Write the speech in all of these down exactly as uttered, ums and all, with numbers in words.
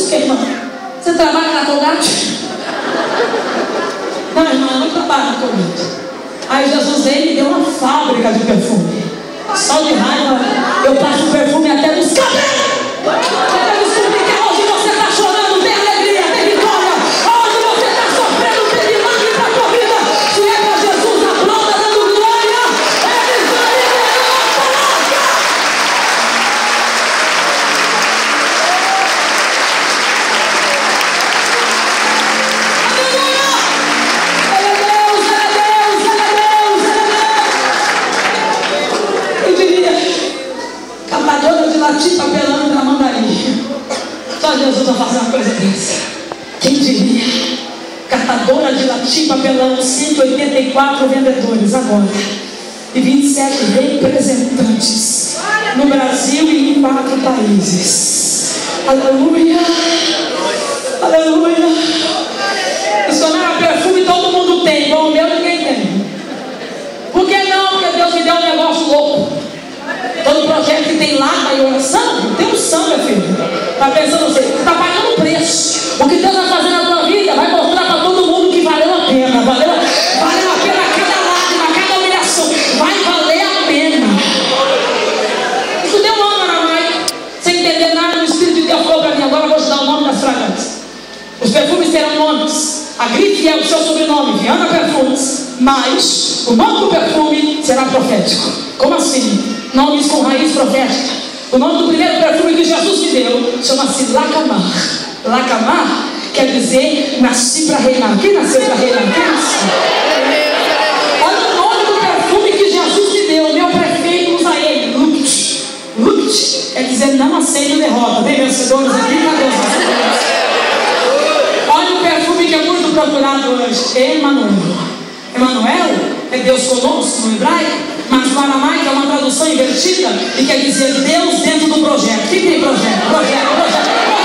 que, irmã? Você trabalha na Colgate? Não, irmã, eu não trabalho na Colgate. Aí Jesus veio e me deu uma fábrica de perfume. Só de raiva eu passo o perfume até nos cabelos. Até descobrir que hoje você está chorando, tem alegria, tem vitória. Hoje você está sofrendo, tem milagre para a tua vida. Se é para Jesus, aplauda dando glória. Ele vai liberar a palavra. Latir papelando na mandaria. Só Jesus vai fazer uma coisa dessa. Quem diria? Catadora de latim papelão, cento e oitenta e quatro vendedores agora. E vinte e sete representantes no Brasil e em quatro países. Aleluia. Aleluia. Missionário, perfume todo mundo tem. Igual o meu ninguém tem. Por que não? Porque Deus me deu um negócio louco. Todo projeto que tem lata e oração, tem um samba, filho. Está pensando você, você está pagando um preço. O que Deus vai fazer na tua vida vai mostrar para todo mundo que valeu a pena. Valeu, valeu a pena cada lágrima, cada humilhação. Vai valer a pena. Isso deu um ano, Ana Maia. Sem entender nada, o Espírito de Deus falou para mim. Agora eu vou te dar o nome das fragrâncias. Os perfumes terão nomes. A grife é o seu sobrenome, Viana Perfumes. Mas o nome do perfume será profético. Como assim? Nomes com raiz profética. O nome do primeiro perfume que Jesus me deu chama-se Lacamar. Lacamar quer dizer nasci para reinar. Quem nasceu para reinar? Quem nasceu? Olha o nome do perfume que Jesus me deu. Meu prefeito usa ele. Lukt. Lukt quer dizer não aceito derrota. Tem vencedores aqui? Cadê os vencedores? Olha o perfume que é muito procurado hoje. Emanuel. Emanuel é Deus conosco no hebraico. Mas no aramaico é uma tradução invertida e quer dizer Deus dentro do projeto. Quem tem projeto? Projeto, projeto,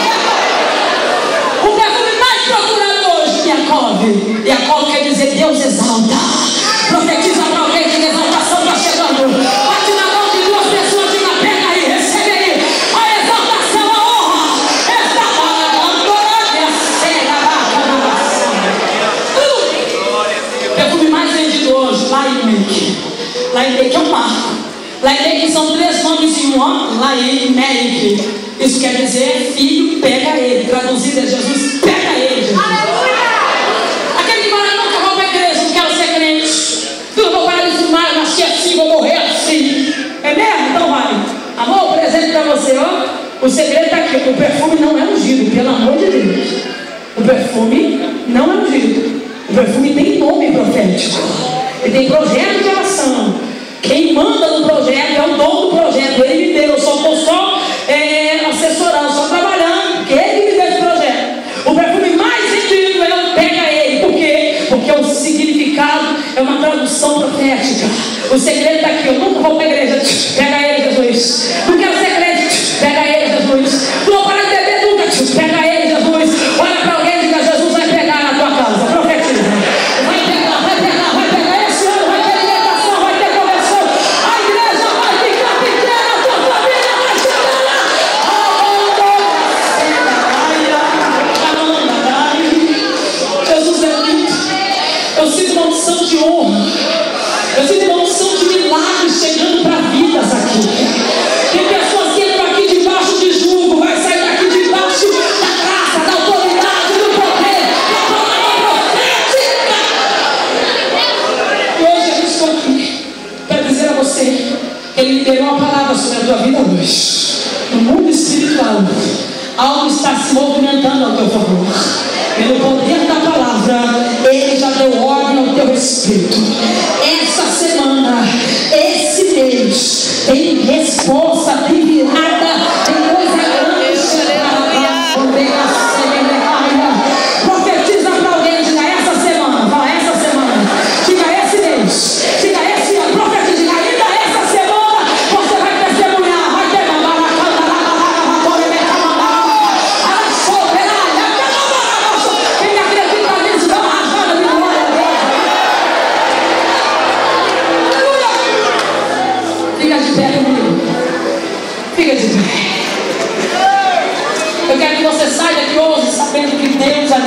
projeto. O perfume mais procurado hoje, Yaakov. Yaakov quer dizer Deus exalta. Profetiza para alguém que a exaltação está chegando. Bate na mão de duas pessoas, diga, pega aí, recebe aí. A exaltação, a honra. Esta glória será a perfume mais vendido hoje, Laimec. Laimec é um marco. Laimec são três nomes em um homem. Laimec. Isso quer dizer filho, pega ele. Traduzido é Jesus, pega ele. Jesus. Aleluia! Aquele que fala, nunca vou para a igreja, não quero ser crente. Eu vou parar de fumar, eu nasci assim, vou morrer assim. É mesmo? Então vai. Amor, um presente para você, ó. O segredo está aqui. O perfume não é ungido, pelo amor de Deus. O perfume não é ungido. O perfume tem nome profético. Ele tem projeto de oração. Quem manda no projeto é o dono do projeto. Ele me deu, eu só estou só é, assessorando, só trabalhando, porque ele me deu esse projeto. O perfume mais vendido é o pega ele. Por quê? Porque o significado é uma tradução profética. O segredo está aqui. Eu nunca vou para a igreja. Pega ele, Jesus. Não quero ser crente. Pega ele, Jesus. Não vou parar de beber nunca. Pega ele, Jesus. Olha para alguém e diga, Jesus vai pegar na tua casa. Profetiza. Vai pegar, vai pegar, vai pegar. Esse ano vai ter libertação, vai ter conversão. A igreja vai ficar pequena, a tua família vai chegar lá. Jesus é lindo. Eu sinto uma unção de honra. Eu sinto uma unção de milagres chegando para vidas aqui. Tem pessoas que entram aqui debaixo de julgo, vai sair daqui debaixo da graça, da autoridade, do poder, da palavra profética. E hoje eu estou aqui para dizer a você que Ele liberou uma palavra sobre a tua vida hoje. No mundo espiritual, algo está se movimentando ao teu favor. Pelo poder da palavra, Ele já deu ordem ao teu espírito. Essa semana, esse mês, tem resposta, tem virada, tem coisa grande chegando. Profetiza para alguém, diga essa semana, fala essa semana, diga esse mês, diga esse ano, profetiza, diga ainda essa semana, você vai testemunhar, vai ter uma baracana, quem acredita nisso, dá uma rajada de glória a Deus. Fica de pé comigo.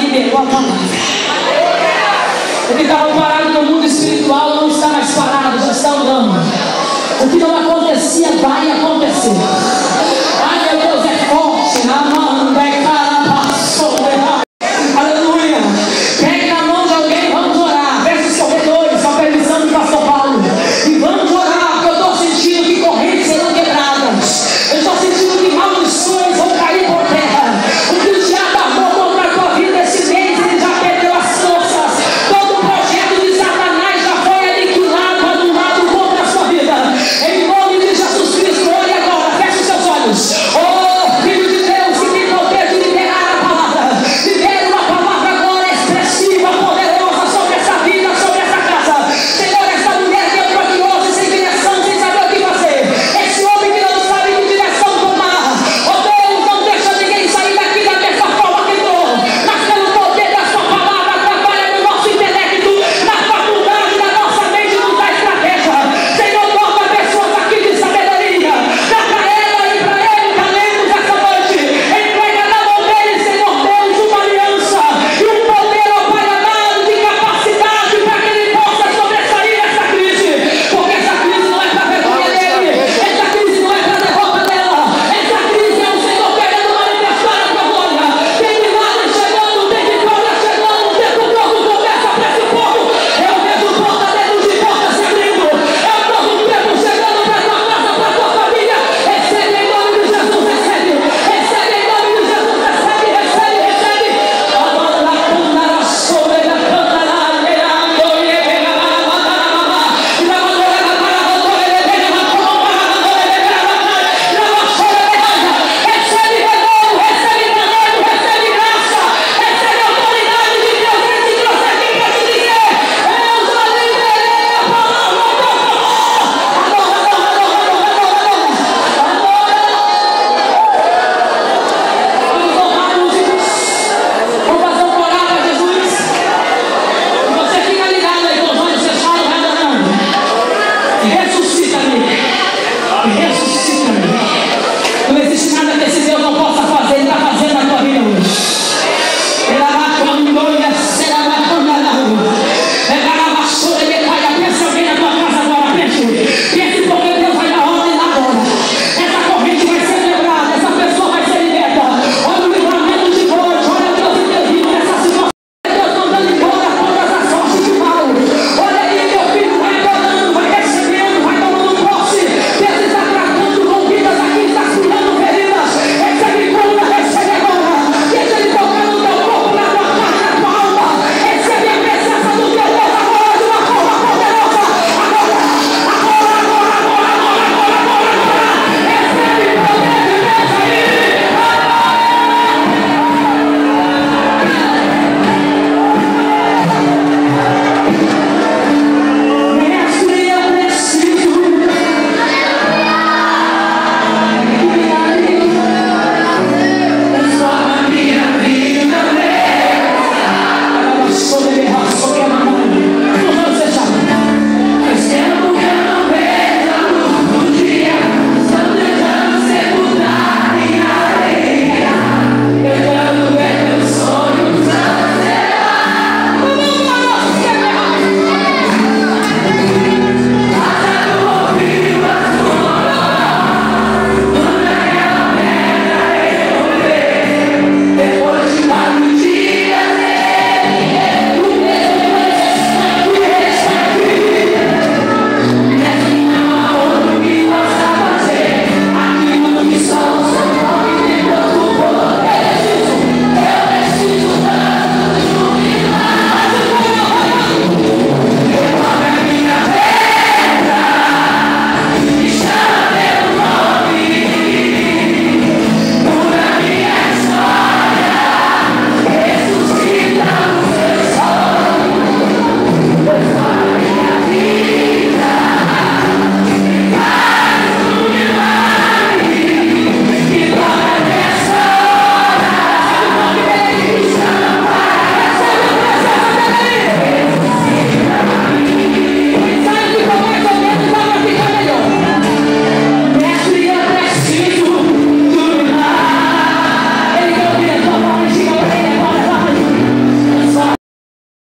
liberou a palavra. Ele estava parado no mundo espiritual.